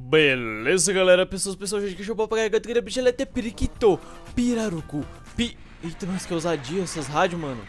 Beleza, galera, pessoal, gente, que eu vou pagar a bicha, ela é até periquito, pirarucu, Eita, mas que ousadia, essas rádios, mano.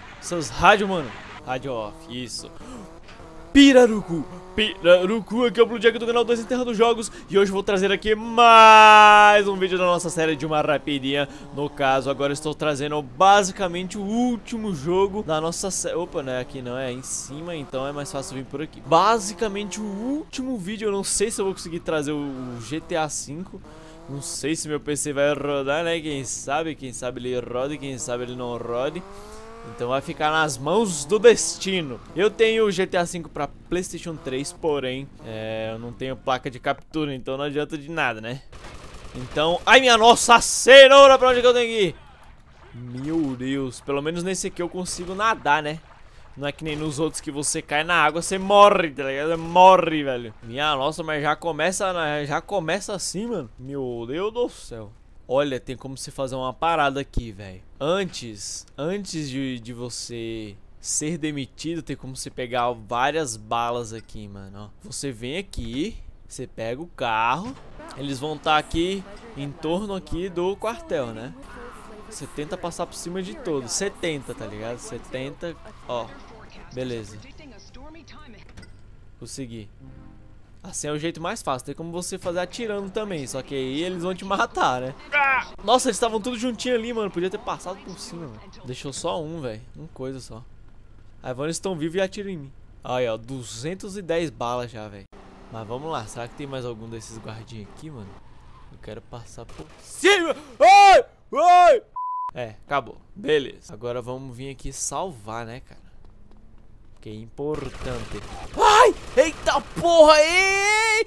Rádio off, isso. Pirarucu, aqui é o Blue Jack do canal 2 Enterrando Jogos. E hoje eu vou trazer aqui mais um vídeo da nossa série de uma rapidinha. No caso, agora estou trazendo basicamente o último jogo da nossa série. Opa, né, aqui não, é em cima, então é mais fácil vir por aqui. Basicamente o último vídeo, eu não sei se eu vou conseguir trazer o GTA V. Não sei se meu PC vai rodar, né, quem sabe ele roda e quem sabe ele não rode. Então vai ficar nas mãos do destino. Eu tenho o GTA V pra PlayStation 3, porém eu não tenho placa de captura, então não adianta de nada, né? Então, ai minha nossa cenoura, pra onde que eu tenho que ir? Meu Deus, pelo menos nesse aqui eu consigo nadar, né? Não é que nem nos outros que você cai na água, você morre, tá ligado? Você morre, velho. Minha nossa, mas já começa assim, mano. Meu Deus do céu. Olha, tem como você fazer uma parada aqui, velho. Antes de você ser demitido, tem como você pegar várias balas aqui, mano. Ó, você vem aqui, você pega o carro, eles vão estar aqui em torno aqui do quartel, né? Você tenta passar por cima de todos. 70, tá ligado? 70, ó. Beleza. Consegui. Assim é o jeito mais fácil, tem como você fazer atirando também, só que aí eles vão te matar, né? Nossa, eles estavam tudo juntinho ali, mano, podia ter passado por cima, mano. Deixou só um, velho, uma coisa só. Aí eles estão vivos e atiram em mim. Aí, ó, 210 balas já, velho. Mas vamos lá, será que tem mais algum desses guardinhas aqui, mano? Eu quero passar por cima. Ai! Ai! É, acabou, beleza. Agora vamos vir aqui salvar, né, cara? Que é importante. Ai! Eita porra! Ei!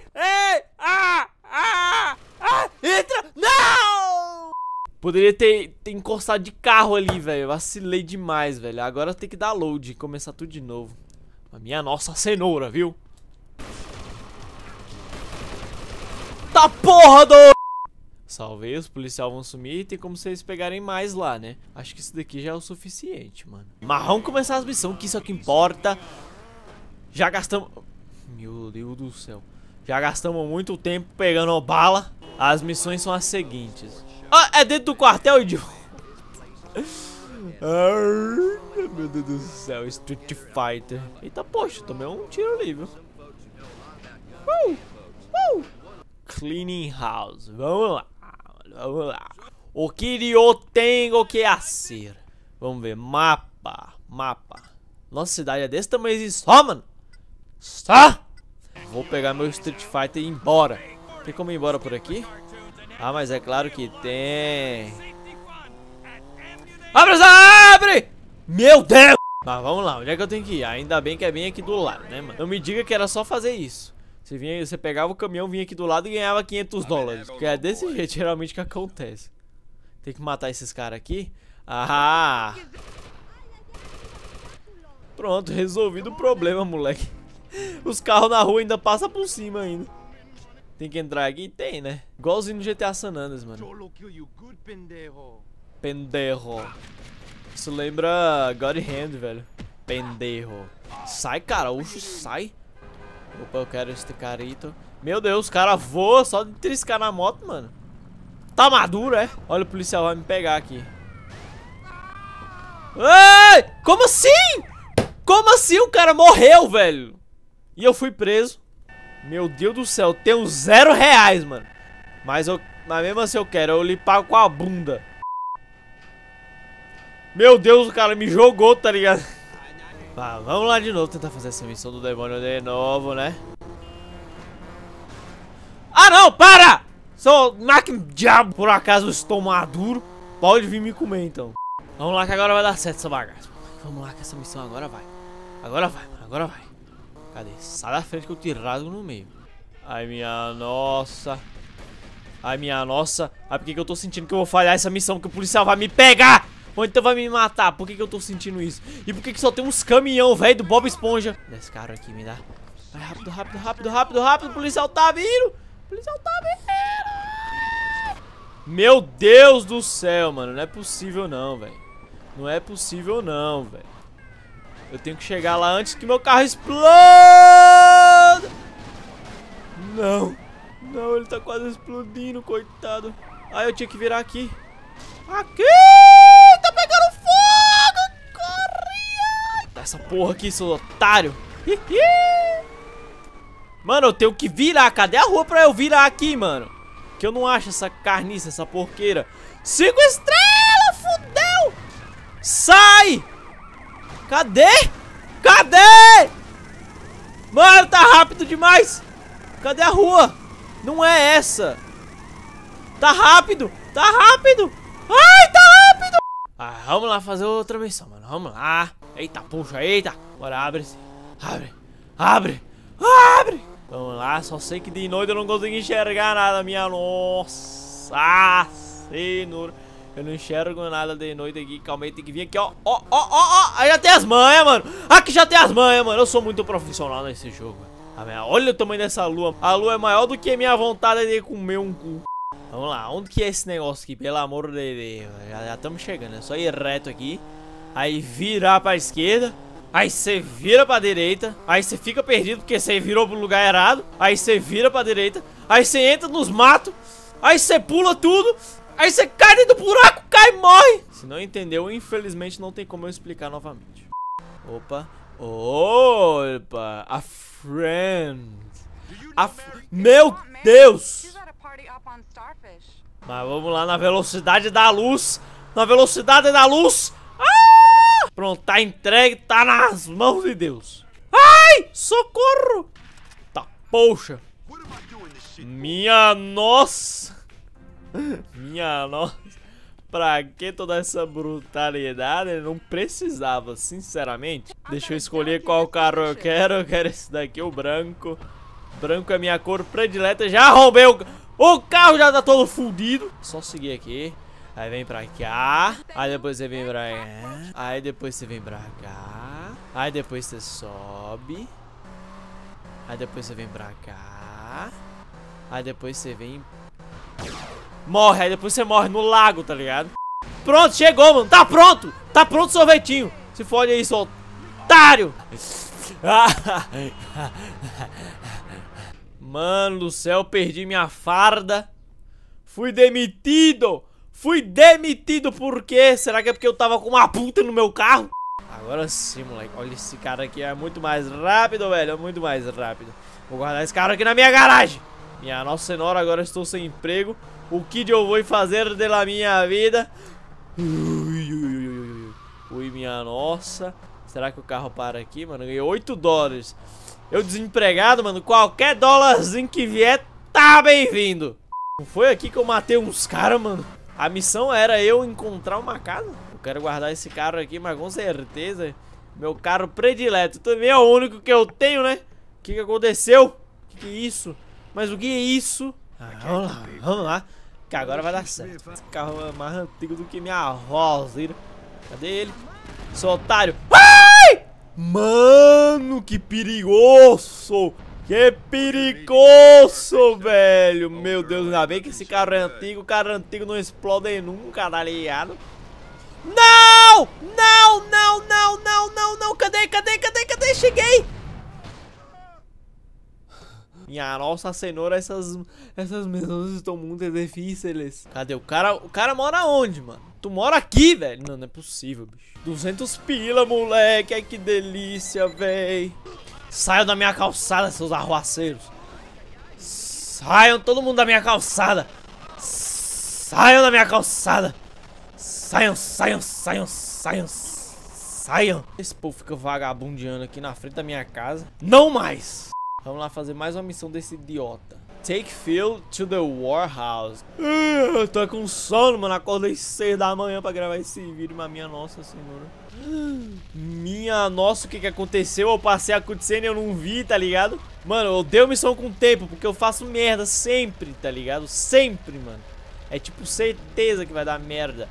Entra! Não! Poderia ter encostado de carro ali, velho. Vacilei demais, velho. Agora tem que dar load e começar tudo de novo. A minha nossa cenoura, viu? Tá porra do... Salvei, os policiais vão sumir e tem como vocês pegarem mais lá, né? Acho que isso daqui já é o suficiente, mano. Mas vamos começar as missões, que isso é o que importa. Já gastamos... Meu Deus do céu. Já gastamos muito tempo pegando bala. As missões são as seguintes. Ah, é dentro do quartel, idiota. Meu Deus do céu, Street Fighter. Eita, poxa, tomei um tiro ali, viu? Cleaning House, vamos lá. Vamos lá. O que eu tenho que fazer? Vamos ver. Mapa. Nossa cidade é desse tamanho só, mano. Só. Vou pegar meu Street Fighter e ir embora. Tem como ir embora por aqui? Ah, mas é claro que tem. Abre! Meu Deus! Mas vamos lá, onde é que eu tenho que ir? Ainda bem que é bem aqui do lado, né, mano? Não me diga que era só fazer isso. Você pegava o caminhão, vinha aqui do lado e ganhava 500 dólares. Que é desse jeito geralmente que acontece. Tem que matar esses caras aqui. Ah! Pronto, resolvido o problema, moleque. Os carros na rua ainda passam por cima ainda. Tem que entrar aqui? Tem, né? Igualzinho no GTA San Andreas, mano. Pendejo. Isso lembra God Hand, velho. Pendejo. Sai, cara. Oxi, sai. Opa, eu quero este carito. Meu Deus, o cara voa só de triscar na moto, mano. Tá maduro, é? Olha, o policial vai me pegar aqui. Ei! Como assim? Como assim o cara morreu, velho? E eu fui preso. Meu Deus do céu, eu tenho R$0, mano. Mas mesmo assim eu quero, eu lhe pago com a bunda. Meu Deus, o cara me jogou, tá ligado? Tá, vamos lá de novo tentar fazer essa missão do demônio de novo, né? Ah, não, para! Sou máquina diabo, por acaso eu estou maduro. Pode vir me comer, então. Vamos lá que agora vai dar certo essa bagaça. Vamos lá que essa missão agora vai. Agora vai, mano, agora vai. Cadê? Sai da frente que eu te rasgo no meio. Ai, minha nossa. Ai, minha nossa. Ai, por que eu tô sentindo que eu vou falhar essa missão? Que o policial vai me pegar! Ou então vai me matar, por que eu tô sentindo isso? E por que só tem uns caminhão, velho, do Bob Esponja? Desse cara aqui, me dá. Vai rápido, o policial tá vindo. O policial tá vindo. Meu Deus do céu, mano, não é possível não, velho. Não é possível não, velho. Eu tenho que chegar lá antes que meu carro exploda. Não. Não, ele tá quase explodindo, coitado. Ah, eu tinha que virar aqui. Aqui! Tá pegando fogo! Corre! Dá essa porra aqui, seu otário. Mano, eu tenho que virar. Cadê a rua pra eu virar aqui, mano? Que eu não acho essa carniça, essa porqueira. 5 estrelas, fudeu! Sai! Cadê? Cadê? Mano, tá rápido demais. Cadê a rua? Não é essa. Tá rápido. Tá rápido. Ai, tá rápido. Ah, vamos lá fazer outra missão, mano. Vamos lá. Eita, puxa, eita. Bora, abre-se. Abre. Abre. Abre. Vamos lá, só sei que de noite eu não consigo enxergar nada, minha nossa senhora. Eu não enxergo nada de noite aqui. Calma aí, tem que vir aqui, ó. Ó, ó, ó, ó. Aí já tem as manhas, mano. Aqui já tem as manhas, mano. Eu sou muito profissional nesse jogo. Olha o tamanho dessa lua. A lua é maior do que minha vontade de comer um cu. Vamos lá, onde que é esse negócio aqui? Pelo amor de Deus. Já estamos chegando, é só ir reto aqui. Aí virar pra esquerda. Aí você vira pra direita. Aí você fica perdido porque você virou pro lugar errado. Aí você vira pra direita. Aí você entra nos matos. Aí você pula tudo. Aí você cai dentro do buraco, cai e morre. Se não entendeu, infelizmente não tem como eu explicar novamente. Opa. Opa. A friend. Meu Deus. Mas vamos lá na velocidade da luz. Na velocidade da luz. Ah! Pronto, tá entregue, tá nas mãos de Deus. Ai, socorro. Tá, poxa. Minha nossa. Minha nossa. Pra que toda essa brutalidade? Não precisava, sinceramente. Deixa eu escolher qual carro eu quero. Eu quero esse daqui, o branco. Branco é minha cor predileta. Já roubei o carro, já tá todo fudido. Só seguir aqui. Aí vem pra cá. Aí depois você vem pra cá. Aí depois você vem pra cá. Aí depois você sobe. Aí depois você vem pra cá. Aí depois você vem... Morre, aí depois você morre no lago, tá ligado? Pronto, chegou, mano. Tá pronto. Tá pronto o sorvetinho. Se fode aí, seu otário. Mano do céu, perdi minha farda. Fui demitido. Fui demitido por quê? Será que é porque eu tava com uma puta no meu carro? Agora sim, moleque. Olha, esse cara aqui é muito mais rápido, velho. É muito mais rápido. Vou guardar esse cara aqui na minha garagem. Minha nossa senhora, agora eu estou sem emprego. O que eu vou fazer da minha vida? Ui, minha nossa. Será que o carro para aqui, mano? Ganhei 8 dólares. Eu desempregado, mano. Qualquer dólarzinho que vier, tá bem-vindo. Não foi aqui que eu matei uns caras, mano. A missão era eu encontrar uma casa. Eu quero guardar esse carro aqui, mas com certeza meu carro predileto. Também é o único que eu tenho, né? O que aconteceu? O que é isso? Mas o que é isso? Vamos lá. Que agora vai dar certo. Esse carro é mais antigo do que minha avó. Cadê ele? Seu otário. Ai! Mano, que perigoso. Que perigoso, velho. Meu Deus, ainda bem que esse carro é antigo. O carro antigo não explode nunca, tá ligado? Não! Não, não, não, não, não, não. Cadê? Cheguei! Minha nossa senhora, essas missões estão muito difíceis. Cadê o cara? O cara mora onde, mano? Tu mora aqui, velho? Não, não é possível, bicho. 200 pila, moleque. Ai, que delícia, velho. Saiam da minha calçada, seus arruaceiros. Saiam todo mundo da minha calçada. Saiam da minha calçada. Saiam. Esse povo fica vagabundeando aqui na frente da minha casa. Não mais. Vamos lá fazer mais uma missão desse idiota. Take Phil to the warehouse. Eu tô com sono, mano. Acordei 6 da manhã pra gravar esse vídeo, mas minha nossa senhora. Minha nossa, o que aconteceu? Eu passei acontecendo e eu não vi, tá ligado? Mano, eu dei missão com tempo, porque eu faço merda sempre, tá ligado? Sempre, mano. É tipo certeza que vai dar merda.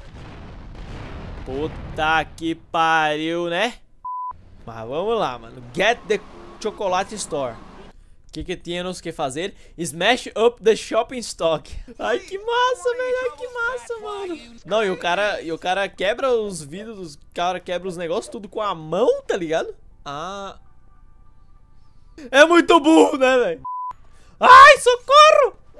Puta que pariu, né? Mas vamos lá, mano. Get the chocolate store. O que temos que fazer? Smash up the shopping stock. Ai, que massa, velho. Ai, que massa, mano. Não, e o cara quebra os vidros, o cara quebra os negócios tudo com a mão, tá ligado? Ah. É muito burro, né, velho? Ai, socorro!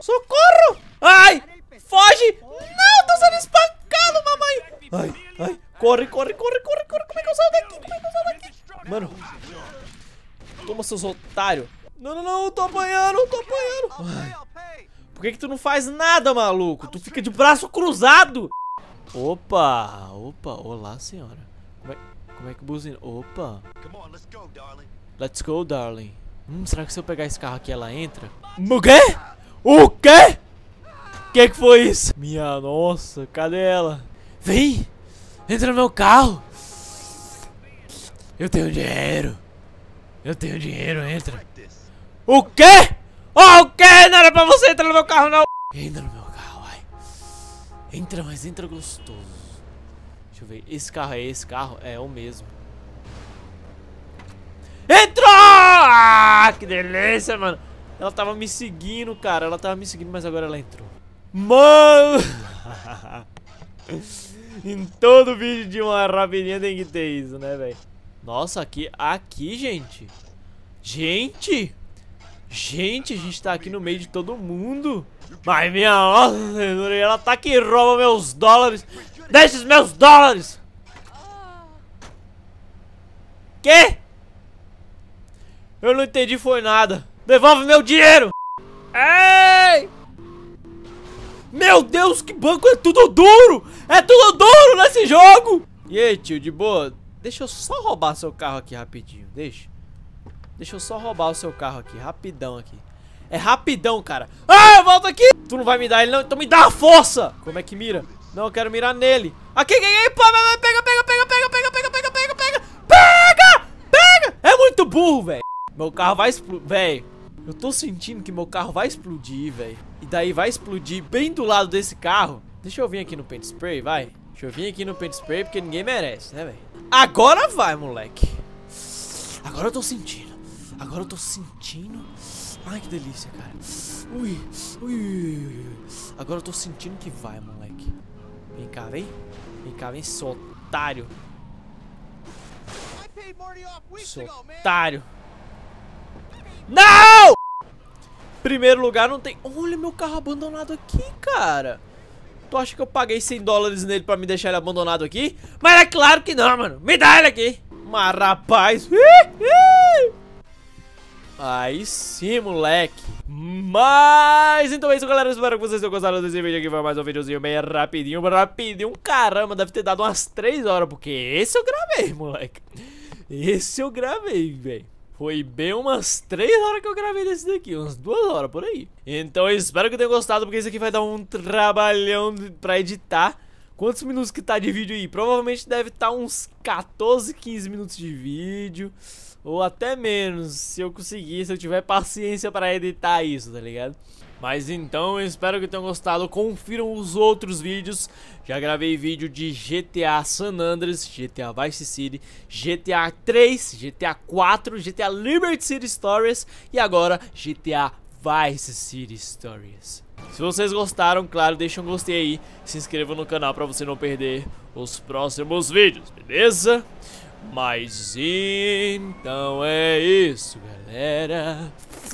Corre, corre, corre, corre, corre. Como é que eu saio daqui? Como é que eu saio daqui? Mano. Toma, seus otários. Não, não, não. Eu tô apanhando, eu tô apanhando. Ai. Por que tu não faz nada, maluco? Tu fica de braço cruzado. Opa, opa. Olá, senhora. Como é que buzina? Opa. Let's go, darling. Será que se eu pegar esse carro aqui, ela entra? O quê? O quê? Que foi isso? Minha nossa, cadê ela? Vem! Entra no meu carro! Eu tenho dinheiro! Eu tenho dinheiro, entra! O quê? Oh, o quê? Não era pra você entrar no meu carro, não! Entra no meu carro, vai! Entra, mas entra gostoso! Deixa eu ver, esse carro é esse carro? É o mesmo. Entrou! Ah, que delícia, mano! Ela tava me seguindo, cara. Ela tava me seguindo, mas agora ela entrou. Mano! Em todo vídeo de uma rapidinha tem que ter isso, né, velho? Nossa, aqui, gente. Gente, a gente tá aqui no meio de todo mundo. Mas minha nossa, ela tá que rouba meus dólares. Deixa os meus dólares. Quê? Eu não entendi, foi nada. Devolve meu dinheiro. Ei! Meu Deus, que banco é tudo duro! É tudo duro nesse jogo! E aí, tio, de boa? Deixa eu só roubar seu carro aqui rapidinho, deixa. Deixa eu só roubar o seu carro aqui, rapidão aqui. É rapidão, cara. Ah, volta aqui! Tu não vai me dar ele não, então me dá a força! Como é que mira? Não, eu quero mirar nele. Aqui, pega, pega, pega, pega, pega, pega, pega, pega, pega, pega, pega, pega! É muito burro, velho. Meu carro vai explodir, velho. Eu tô sentindo que meu carro vai explodir, velho. E daí vai explodir bem do lado desse carro. Deixa eu vir aqui no paint spray, vai. Deixa eu vir aqui no paint spray, porque ninguém merece, né, velho? Agora vai, moleque. Agora eu tô sentindo. Agora eu tô sentindo. Ai, que delícia, cara. Ui, ui, ui, ui. Agora eu tô sentindo que vai, moleque. Vem cá, vem. Vem cá, vem, seu otário. Seu otário. Não! Primeiro lugar não tem... Olha meu carro abandonado aqui, cara. Tu acha que eu paguei 100 dólares nele pra me deixar ele abandonado aqui? Mas é claro que não, mano. Me dá ele aqui. Mas rapaz... Aí sim, moleque. Mas então é isso, galera. Espero que vocês tenham gostado desse vídeo aqui. Foi mais um videozinho bem rapidinho. Rapidinho, caramba. Deve ter dado umas 3 horas. Porque esse eu gravei, moleque. Esse eu gravei, velho. Foi bem umas 3 horas que eu gravei desse daqui, umas 2 horas por aí. Então eu espero que tenham gostado, porque esse aqui vai dar um trabalhão pra editar. Quantos minutos que tá de vídeo aí? Provavelmente deve estar uns 14, 15 minutos de vídeo. Ou até menos, se eu conseguir, se eu tiver paciência pra editar isso, tá ligado? Mas então, eu espero que tenham gostado. Confiram os outros vídeos. Já gravei vídeo de GTA San Andreas, GTA Vice City, GTA 3, GTA 4, GTA Liberty City Stories e agora GTA Vice City Stories. Se vocês gostaram, claro, deixa um gostei aí. Se inscreva no canal pra você não perder os próximos vídeos, beleza? Mas então é isso, galera.